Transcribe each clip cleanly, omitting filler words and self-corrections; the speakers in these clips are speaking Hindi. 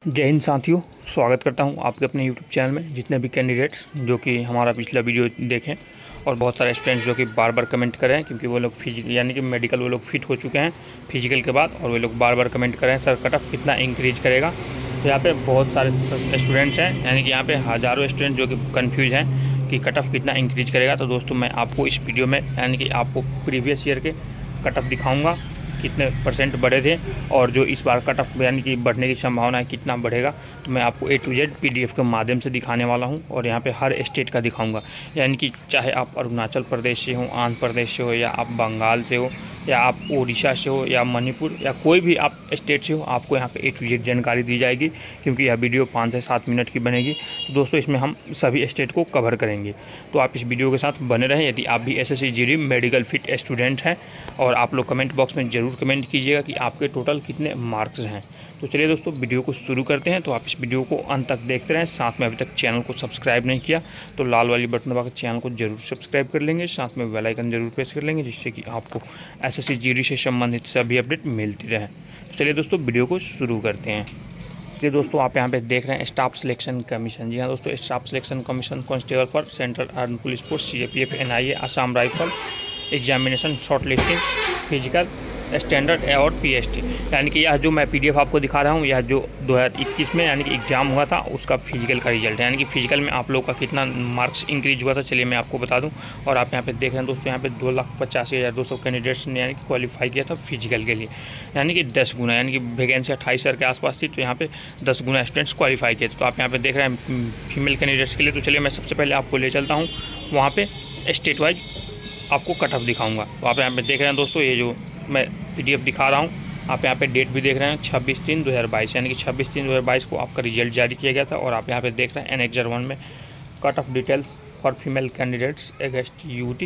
जय हिंद साथियों, स्वागत करता हूं आपके अपने YouTube चैनल में। जितने भी कैंडिडेट्स जो कि हमारा पिछला वीडियो देखें और बहुत सारे स्टूडेंट्स जो कि बार बार कमेंट कर रहे हैं, क्योंकि वो लोग फिजिकल यानी कि मेडिकल वो लोग फिट हो चुके हैं फिजिकल के बाद, और वो लोग बार बार कमेंट कर रहे हैं सर कट ऑफ कितना इंक्रीज करेगा। तो यहाँ पे बहुत सारे स्टूडेंट्स हैं, यानी कि यहाँ पे हज़ारों स्टूडेंट जो कि कन्फ्यूज हैं कि कट ऑफ कितना इंक्रीज करेगा। तो दोस्तों मैं आपको इस वीडियो में यानी कि आपको प्रीवियस ईयर के कट ऑफ दिखाऊँगा कितने परसेंट बढ़े थे, और जो इस बार कट ऑफ यानी कि बढ़ने की संभावना है कितना बढ़ेगा। तो मैं आपको A to Z PDF के माध्यम से दिखाने वाला हूं, और यहां पे हर स्टेट का दिखाऊंगा। यानी कि चाहे आप अरुणाचल प्रदेश से हो, आंध्र प्रदेश से हो, या आप बंगाल से हो, या आप उड़ीसा से हो, या मणिपुर, या कोई भी आप स्टेट से हो, आपको यहाँ पे A to Z जानकारी दी जाएगी। क्योंकि यह वीडियो 5 से 7 मिनट की बनेगी। तो दोस्तों इसमें हम सभी स्टेट को कवर करेंगे, तो आप इस वीडियो के साथ बने रहें। यदि आप भी SSC GD medical fit student हैं, और आप लोग कमेंट बॉक्स में ज़रूर कमेंट कीजिएगा कि आपके टोटल कितने मार्क्स हैं। तो चलिए दोस्तों वीडियो को शुरू करते हैं। तो आप इस वीडियो को अंत तक देखते रहें। साथ में अभी तक चैनल को सब्सक्राइब नहीं किया तो लाल वाली बटन दबाकर चैनल को जरूर सब्सक्राइब कर लेंगे, साथ में बेल आइकन जरूर प्रेस कर लेंगे, जिससे कि आपको SSC GD से संबंधित सभी अपडेट मिलती रहे। तो चलिए दोस्तों वीडियो को शुरू करते हैं। ये दोस्तों आप यहाँ पे देख रहे हैं स्टाफ सिलेक्शन कमीशन। जी हाँ दोस्तों, staff selection commission constable for central arm police force CAPF NIA Assam rifle examination short listing physical standard और PST। यानी कि यह जो मैं PDF आपको दिखा रहा हूँ, यह जो 2021 में यानी कि एग्ज़ाम हुआ था उसका फिजिकल का रिजल्ट है। यानी कि फिजिकल में आप लोग का कितना मार्क्स इंक्रीज हुआ था, चलिए मैं आपको बता दूं। और आप यहाँ पे देख रहे हैं दोस्तों, यहाँ पे 2,85,200 कैंडिडेट्स ने यानी कि क्वालिफाई किया था फिजिकल के लिए, यानी कि 10 गुना, यानी कि वैकेंसी 28,000 के आसपास थी, तो यहाँ पे 10 गुना स्टूडेंट्स क्वालिफाई किए थे। तो आप यहाँ पे देख रहे हैं फीमेल कैंडिडेट्स के लिए। तो चलिए मैं सबसे पहले आपको ले चलता हूँ वहाँ पर स्टेट वाइज आपको कट ऑफ दिखाऊंगा। तो आप यहाँ पे देख रहे हैं दोस्तों, ये जो मैं PDF दिखा रहा हूँ, आप यहाँ पे डेट भी देख रहे हैं 26/3/2022, यानी कि 26/3/2022 को आपका रिजल्ट जारी किया गया था। और आप यहाँ पे देख रहे हैं Annexure 1 में cut off details for female candidates against UT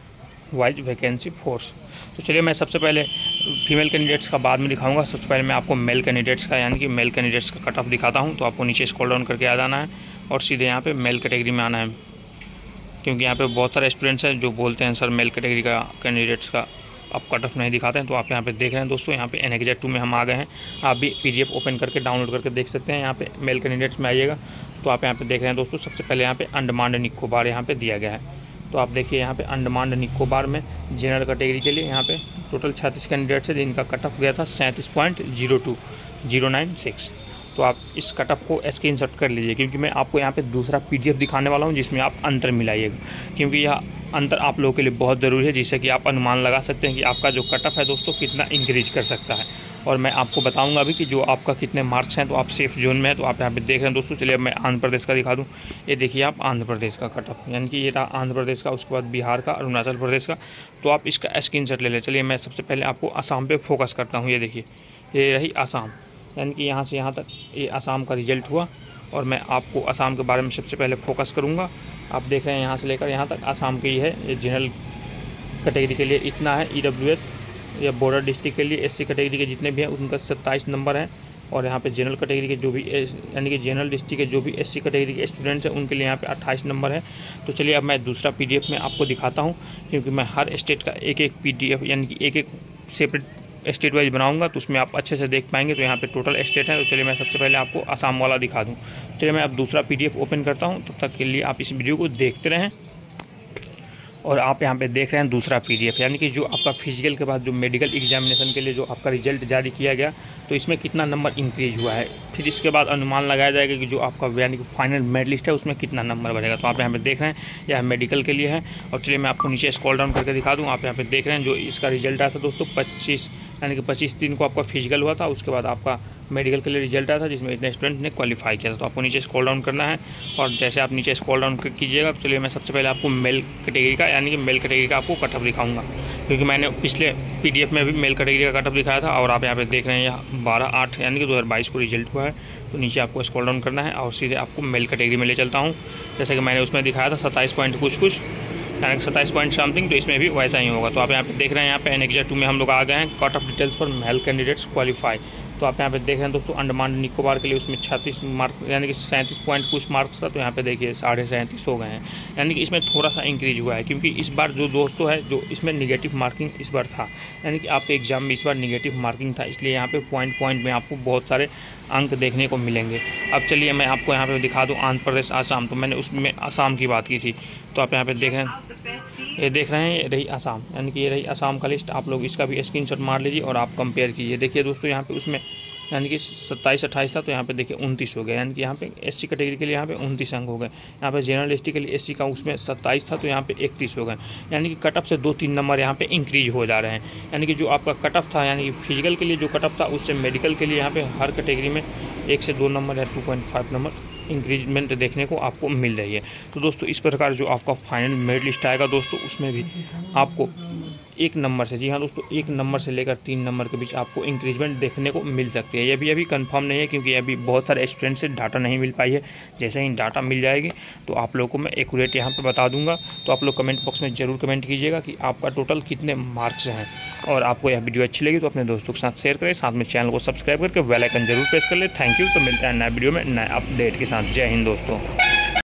wise vacancy force. तो चलिए मैं सबसे पहले फीमेल कैंडिडेट्स का बाद में दिखाऊंगा। सबसे पहले मैं आपको मेल कैंडिडेट्स का यानी कि मेल कैंडिडेट्स का कट ऑफ दिखाता हूँ। तो आपको नीचे स्क्रॉल डाउन करके आ जाना है और सीधे यहाँ पर मेल कैटेगरी में आना है, क्योंकि यहाँ पे बहुत सारे स्टूडेंट्स हैं जो बोलते हैं सर मेल कैटेगरी का कैंडिडेट्स का आप कट ऑफ नहीं दिखाते हैं। तो आप यहाँ पे देख रहे हैं दोस्तों, यहाँ पे Annexure 2 में हम आ गए हैं। आप भी PDF ओपन करके डाउनलोड करके देख सकते हैं। यहाँ पे मेल कैंडिडेट्स में आइएगा तो आप यहाँ पे देख रहे हैं दोस्तों, सबसे पहले यहाँ पे अंडमान निकोबार यहाँ पे दिया गया है। तो आप देखिए यहाँ पे अंडमान निकोबार में जनरल कैटेगरी के लिए यहाँ पे टोटल 36 कैंडिडेट्स है, जिनका कट ऑफ गया था 37.02096। तो आप इस कट ऑफ को स्क्रीनशॉट कर लीजिए, क्योंकि मैं आपको यहाँ पे दूसरा PDF दिखाने वाला हूँ जिसमें आप अंतर मिलाइएगा, क्योंकि यह अंतर आप लोगों के लिए बहुत ज़रूरी है, जिससे कि आप अनुमान लगा सकते हैं कि आपका जो कट ऑफ है दोस्तों कितना इंक्रीज कर सकता है। और मैं आपको बताऊंगा अभी कि जो आपका कितने मार्क्स हैं, तो आप सेफ जोन में है। तो आप यहाँ पे देख रहे हैं दोस्तों, चलिए अब मैं आंध्र प्रदेश का दिखा दूँ। ये देखिए आप आंध्र प्रदेश का कट ऑफ, यानी कि ये रहा आंध्र प्रदेश का, उसके बाद बिहार का, अरुणाचल प्रदेश का। तो आप इसका स्क्रीनशॉट ले लें। चलिए मैं सबसे पहले आपको असम पे फोकस करता हूँ। ये देखिए ये रही असम, यानी कि यहाँ से यहाँ तक ये असम का रिजल्ट हुआ, और मैं आपको असम के बारे में सबसे पहले फोकस करूँगा। आप देख रहे हैं यहाँ से लेकर यहाँ तक असम की है। ये जनरल कैटेगरी के लिए इतना है, EWS या बॉर्डर डिस्ट्रिक्ट के लिए SC कैटेगरी के जितने भी हैं उनका 27 नंबर है। और यहाँ पे जनरल कैटेगरी के जो भी यानी कि जनरल डिस्ट्रिक्ट के जो भी SC कैटेगरी के स्टूडेंट्स हैं उनके लिए यहाँ पे 28 नंबर है। तो चलिए अब मैं दूसरा PDF में आपको दिखाता हूँ, क्योंकि मैं हर स्टेट का एक PDF यानी कि एक सेपरेट स्टेट वाइज बनाऊंगा, तो उसमें आप अच्छे से देख पाएंगे। तो यहाँ पे टोटल स्टेट है। तो चलिए मैं सबसे पहले आपको असम वाला दिखा दूँ। चलिए मैं अब दूसरा PDF ओपन करता हूँ, तब तक के लिए आप इस वीडियो को देखते रहें। और आप यहाँ पे देख रहे हैं दूसरा PDF, यानी कि जो आपका फिजिकल के बाद जो मेडिकल एग्जामिनेशन के लिए जो आपका रिजल्ट जारी किया गया, तो इसमें कितना नंबर इंक्रीज हुआ है। फिर इसके बाद अनुमान लगाया जाएगा कि जो आपका यानी कि फाइनल मेरिट लिस्ट है उसमें कितना नंबर बढ़ेगा। तो आप यहाँ पे देख रहे हैं यह मेडिकल के लिए है। और चलिए मैं आपको नीचे स्क्रॉल डाउन करके दिखा दूँ। आप यहाँ पे देख रहे हैं जो इसका रिजल्ट आया था दोस्तों 25 यानी कि 25/3 को आपका फिजिकल हुआ था, उसके बाद आपका मेडिकल के लिए रिजल्ट आया था, जिसमें इतने स्टूडेंट ने क्वालिफाई किया था। तो आपको नीचे स्क्रॉल डाउन करना है, और जैसे आप नीचे स्क्रॉल डाउन कीजिएगा, तो चलिए मैं सबसे पहले आपको मेल कैटेगरी का यानी कि मेल कैटेगरी का आपको कट ऑफ दिखाऊंगा, क्योंकि मैंने पिछले PDF में भी मेल कैटेगरी का कट ऑफ दिखाया था। और आप यहाँ पे देख रहे हैं यह 12/8 यानी कि 2022 को रिजल्ट हुआ है। तो नीचे आपको स्क्रॉल डाउन करना है और सीधे आपको मेल कैटेगरी में ले चलता हूँ। जैसे कि मैंने उसमें दिखाया था 27 पॉइंट कुछ यानी कि 27 पॉइंट समथिंग, तो इसमें भी वैसा ही होगा। तो आप यहाँ पे देख रहे हैं यहाँ पे Annexure 2 में हम लोग आ गए हैं, cut off details for male candidates qualify. तो आप यहाँ पे देख रहे हैं दोस्तों, अंडमान निकोबार के लिए उसमें 36 मार्क यानी कि 37 पॉइंट कुछ मार्क्स था, तो यहाँ पे देखिए 37.5 हो गए हैं, यानी कि इसमें थोड़ा सा इंक्रीज हुआ है। क्योंकि इस बार जो दोस्तों है जो इसमें निगेटिव मार्किंग इस बार था, यानी कि आपके एग्जाम में इस बार निगेटिव मार्किंग था, इसलिए यहाँ पे पॉइंट में आपको बहुत सारे अंक देखने को मिलेंगे। अब चलिए मैं आपको यहाँ पे दिखा दूँ आंध्र प्रदेश, आसाम। तो मैंने उसमें आसाम की बात की थी, तो आप यहाँ पे देख रहे हैं, ये देख रहे हैं, ये रही आसाम, यानी कि ये रही आसाम का लिस्ट। आप लोग इसका भी स्क्रीनशॉट मार लीजिए और आप कंपेयर कीजिए। देखिए दोस्तों, यहाँ पे उसमें यानी कि 27-28 था, तो यहाँ पे देखिए 29 हो गया, यानी कि यहाँ पे एससी कैटेगरी के लिए यहाँ पे 29 अंक हो गए। यहाँ पे जनरल एसटी के लिए एससी का उसमें 27 था, तो यहाँ पे 31 हो गए, यानी कि कट ऑफ से 2-3 नंबर यहाँ पे इंक्रीज हो जा रहे हैं। यानी कि जो आपका कट ऑफ था, यानी कि फिजिकल के लिए जो कट ऑफ था, उससे मेडिकल के लिए यहाँ पे हर कैटेगरी में 1 से 2 नंबर या 2.5 नंबर इंक्रीजमेंट देखने को आपको मिल रही है। तो दोस्तों इस प्रकार जो आपका फाइनल मेरिट लिस्ट आएगा दोस्तों, उसमें भी आपको 1 नंबर से, जी हाँ दोस्तों, 1 नंबर से लेकर 3 नंबर के बीच आपको इंक्रीजमेंट देखने को मिल सकती है। ये भी अभी कंफर्म नहीं है, क्योंकि अभी बहुत सारे स्टूडेंट से डाटा नहीं मिल पाई है। जैसे ही डाटा मिल जाएगी तो आप लोगों को मैं एक्यूरेट यहाँ पे बता दूंगा। तो आप लोग कमेंट बॉक्स में ज़रूर कमेंट कीजिएगा कि आपका टोटल कितने मार्क्स हैं। और आपको यह वीडियो अच्छी लगी तो अपने दोस्तों के साथ शेयर करें, साथ में चैनल को सब्सक्राइब करके बेल आइकन जरूर प्रेस कर ले। Thank you. तो मिलता है नए वीडियो में नए अपडेट के साथ। जय हिंद दोस्तों।